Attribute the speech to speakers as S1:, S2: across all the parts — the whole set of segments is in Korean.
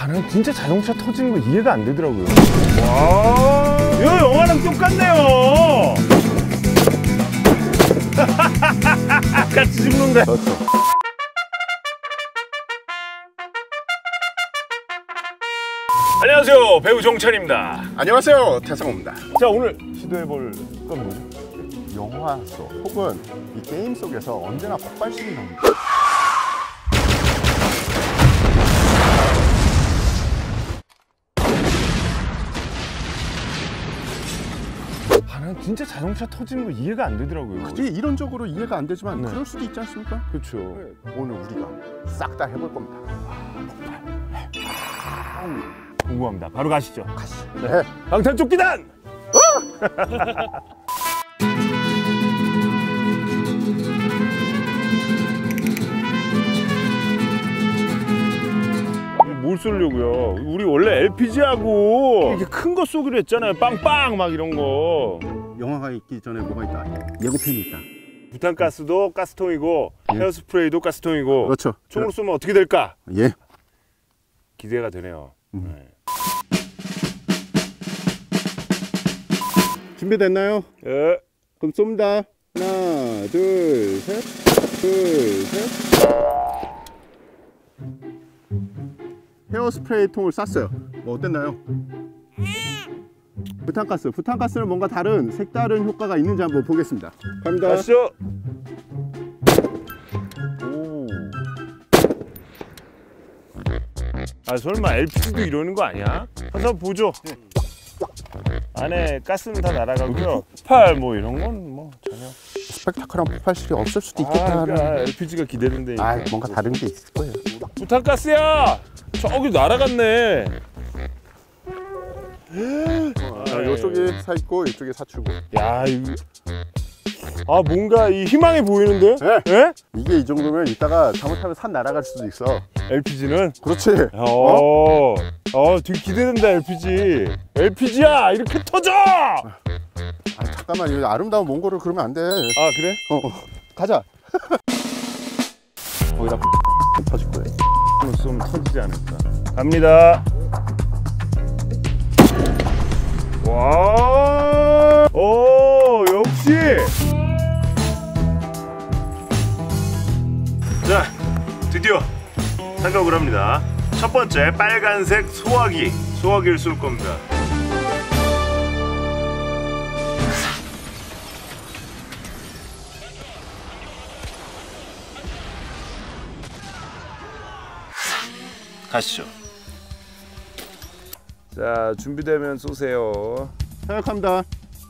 S1: 난 진짜 자동차 터지는 거 이해가 안 되더라고요. 와, 이거 영화랑 똑같네요. 같이 죽는데. 그렇죠. 안녕하세요, 배우 정찬입니다.
S2: 안녕하세요, 태성호입니다.
S1: 자, 오늘 시도해볼 건 뭐죠?
S2: 영화 속 혹은 이 게임 속에서 언제나 폭발심이 나옵니다.
S1: 난 진짜 자동차 터지는 거 이해가 안 되더라고요.
S2: 그게 이론적으로 이해가 안 되지만
S1: 네.
S2: 그럴 수도 있지 않습니까?
S1: 그렇죠.
S2: 오늘 우리가 싹 다 해볼 겁니다.
S1: 궁금합니다. 바로 가시죠.
S2: 가시죠. 네.
S1: 방탄조끼단! 뭘 쏘려고요? 우리 원래 LPG하고 이렇게 큰 거 쏘기로 했잖아요. 빵빵 막 이런 거.
S2: 영화가 있기 전에 뭐가 있다? 예고편이 있다.
S1: 부탄가스도 가스통이고 헤어스프레이도 가스통이고.
S2: 그렇죠.
S1: 총으로 쏘면 어떻게 될까?
S2: 예.
S1: 기대가 되네요. 네.
S2: 준비됐나요?
S1: 예.
S2: 그럼 쏩니다. 하나, 둘, 셋. 둘, 셋. 헤어스프레이 통을 쐈어요. 뭐 어땠나요? 부탄가스는 뭔가 다른 색다른 효과가 있는지 한번 보겠습니다. 갑니다.
S1: 가시죠. 오. 아, 설마 LPG도 이러는 거 아니야? 한번 보죠. 안에 가스는 다 날아가고요. 폭발 뭐 이런 건 뭐 전혀.
S2: 스펙타클한 폭발실이 없을 수도
S1: 아,
S2: 있겠다.
S1: 그러니까 LPG가 기대되는데.
S2: 뭔가 다른 게 있을 거예요.
S1: 부탄가스야! 저기 날아갔네.
S2: 이쪽에 사 있고 이쪽에 사출고.
S1: 야, 이거. 아, 뭔가 이 희망이 보이는데?
S2: 네.
S1: 예?
S2: 이게 이 정도면 이따가 잘못하면 산 날아갈 수도 있어.
S1: LPG는?
S2: 그렇지.
S1: 되게 기대된다, LPG. LPG야! 이렇게 터져!
S2: 잠깐만, 이 아름다운 몽골을 그러면 안 돼.
S1: 아, 그래?
S2: 가자. 거기다 터질 거야.
S1: 쏘면 터지지 않을까. 갑니다. 와, 오, 역시. 자, 드디어 생각을 합니다. 첫 번째, 빨간색 소화기를 쏠 겁니다. 가시죠. 자, 준비되면 쏘세요.
S2: 생각합니다.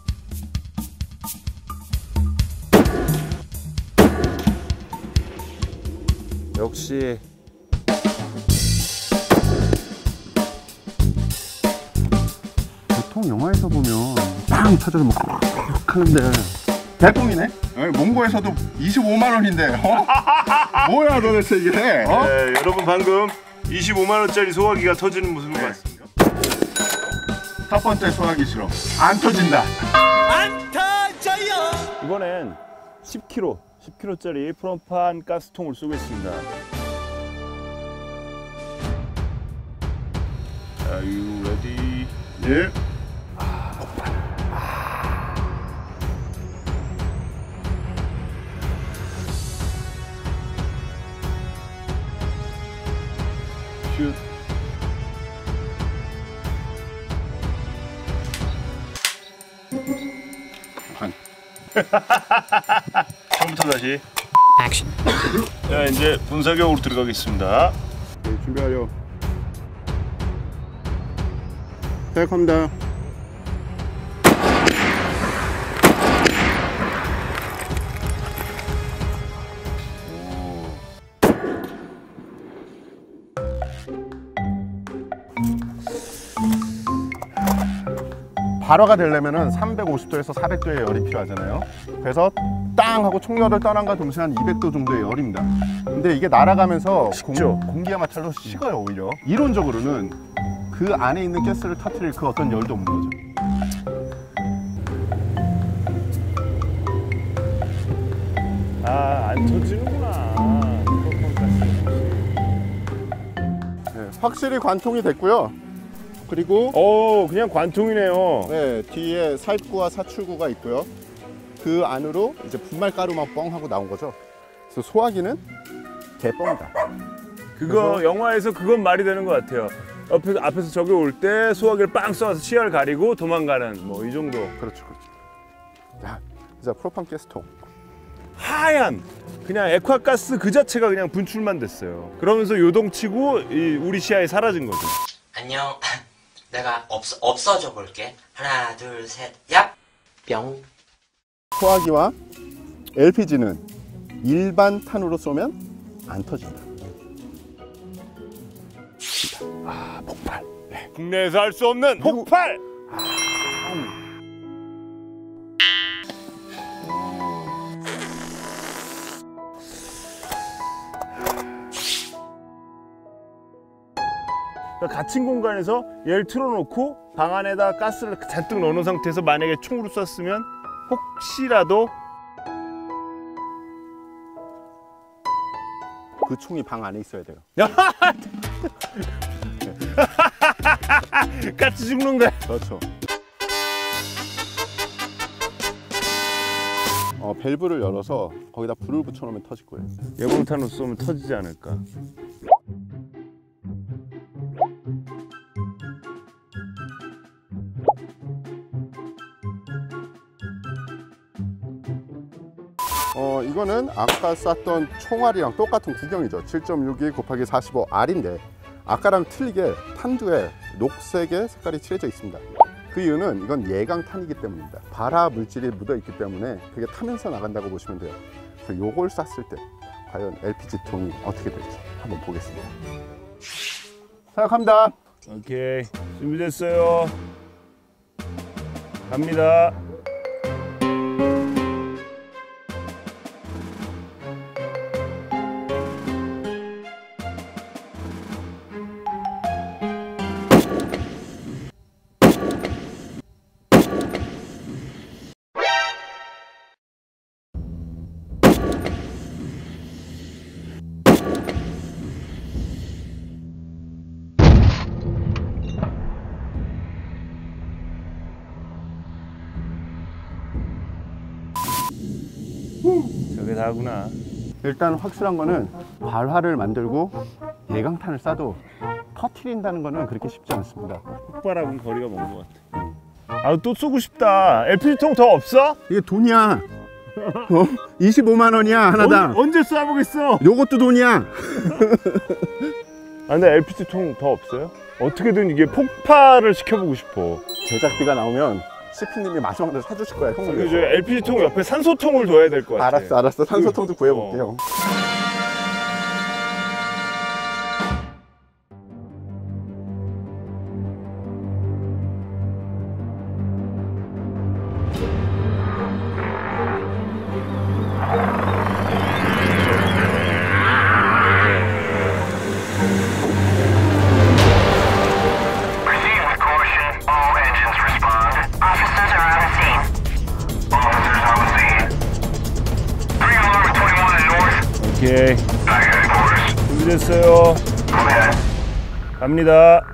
S1: 역시
S2: 보통 영화에서 보면 빵 터져서 막 하는데 개똥이네? 몽고에서도 25만 원인데 뭐야 도대체 이게?
S1: 네, 여러분 방금 25만 원짜리 소화기가 터지는 모습을 봤습니다.
S2: 첫 번째 소화기 실험 안 터진다.
S3: 안 터져요.
S1: 이번엔 10kg짜리 프로판 가스통을 쏘겠습니다. Are you ready?
S2: 예.
S1: 슛. 처음부터 다시. 액션. 자, 이제 분사격으로 들어가겠습니다.
S2: 네, 준비하려. 생각합니다. 발화가 되려면 350도에서 400도의 열이 필요하잖아요. 그래서 땅 하고 총열을 떠난과 동시에 한 200도 정도의 열입니다. 근데 이게 날아가면서 공기와 마찰로 식어요. 오히려 이론적으로는 그 안에 있는 가스를 터뜨릴 그 어떤 열도 없는 거죠.
S1: 아, 안 터지는구나.
S2: 확실히 관통이 됐고요. 그리고
S1: 그냥 관통이네요.
S2: 네, 뒤에 사입구와 사출구가 있고요. 그 안으로 이제 분말가루만 뻥 하고 나온 거죠. 그래서 소화기는 개뻥이다.
S1: 그거 영화에서 그건 말이 되는 것 같아요. 앞에서 저기 올 때 소화기를 빵 쏴서 시야를 가리고 도망가는 뭐 이 정도.
S2: 그렇죠. 자, 이제 프로판 가스통.
S1: 하얀 그냥 액화가스 그 자체가 그냥 분출만 됐어요. 그러면서 요동치고 우리 시야에 사라진 거죠.
S4: 안녕. 내가 없어져 볼게. 하나, 둘, 셋, 얍! 뿅.
S2: 소화기와 LPG는 일반 탄으로 쏘면 안 터진다. 폭발. 네.
S1: 국내에서 할 수 없는 폭발! 갇힌 공간에서 얘를 틀어놓고 방 안에다 가스를 잔뜩 넣어놓은 상태에서 만약에 총으로 쐈으면 혹시라도
S2: 그 총이 방 안에 있어야 돼요.
S1: 같이 죽는 거야.
S2: 그렇죠. 밸브를 열어서 거기다 불을 붙여놓으면 터질 거예요.
S1: 예방탄으로 쏘면 터지지 않을까.
S2: 이거는 아까 쐈던 총알이랑 똑같은 구경이죠. 7.62 곱하기 45R인데 아까랑 틀리게 탄두에 녹색의 색깔이 칠해져 있습니다. 그 이유는 이건 예강탄이기 때문입니다. 발화 물질이 묻어 있기 때문에 그게 타면서 나간다고 보시면 돼요. 그래서 요걸 쐈을 때 과연 LPG통이 어떻게 될지 한번 보겠습니다. 생각합니다.
S1: 오케이, 준비됐어요. 갑니다. 저게 다구나.
S2: 일단 확실한 거는 발화를 만들고 예강탄을 쏴도 터트린다는 거는 그렇게 쉽지 않습니다.
S1: 폭발하고는 거리가 먼 것 같아. 또 쏘고 싶다. LPG통 더 없어?
S2: 이게 돈이야. 25만 원이야 하나당.
S1: 언제 쏴보겠어?
S2: 요것도 돈이야.
S1: 근데 LPG통 더 없어요? 어떻게든 이게 폭발을 시켜보고 싶어.
S2: 제작비가 나오면 CP님이 마지막으로 사주실 거야. 형을
S1: 그리고 저
S2: 위해서.
S1: LPG통 옆에 산소통을 둬야 될 것 같아.
S2: 알았어. 산소통도 구해볼게요.
S1: 오케이. 준비됐어요. 갑니다.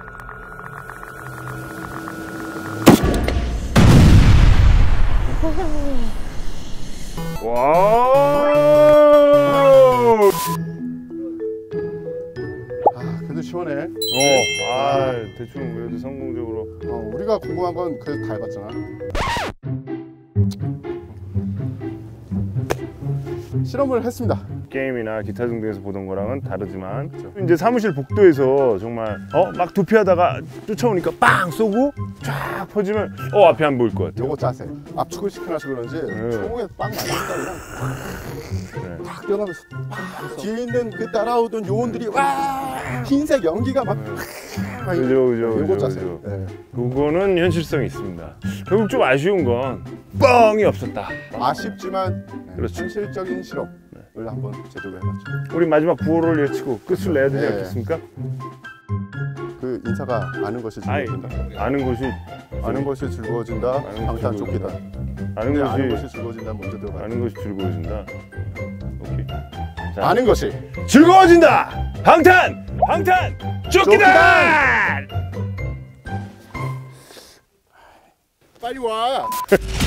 S1: 와우.
S2: 그래도 시원해.
S1: 대충 그래도 성공적으로.
S2: 우리가 궁금한 건 그래도 다 해봤잖아. 실험을 했습니다.
S1: 게임이나 기타 등등에서 보던 거랑은 다르지만 이제 사무실 복도에서 정말 막 도피하다가 쫓아오니까 빵 쏘고 쫙 퍼지면 앞이 안 보일 것 같아요.
S2: 요거 자세. 압축을 시켜놔서 그런지 총에 빵 맞았다 그냥 탁 뛰어가면서 뒤에 있는 그 따라오던 요원들이 와 흰색 연기가 막
S1: 그죠.
S2: 요거 자세. 네.
S1: 그거는 현실성이 있습니다. 결국 좀 아쉬운 건 뻥이 없었다.
S2: 아쉽지만
S1: 그렇죠.
S2: 현실적인 실험을 한번 제대로 해봤죠.
S1: 우리 마지막 구호를 외치고 끝을 내야 되지
S2: 네.
S1: 않겠습니까?
S2: 그 인사가 아는 것이 즐거워진다.
S1: 아는 것이
S2: 즐거워진다. 방탄 쫓기다.
S1: 아는 것이
S2: 즐거워진다. 먼저 들어가.
S1: 아는 것이 즐거워진다. 오케이. 자,
S2: 아는 것이
S1: 즐거워진다. 방탄 조끼단!
S2: 빨리 와.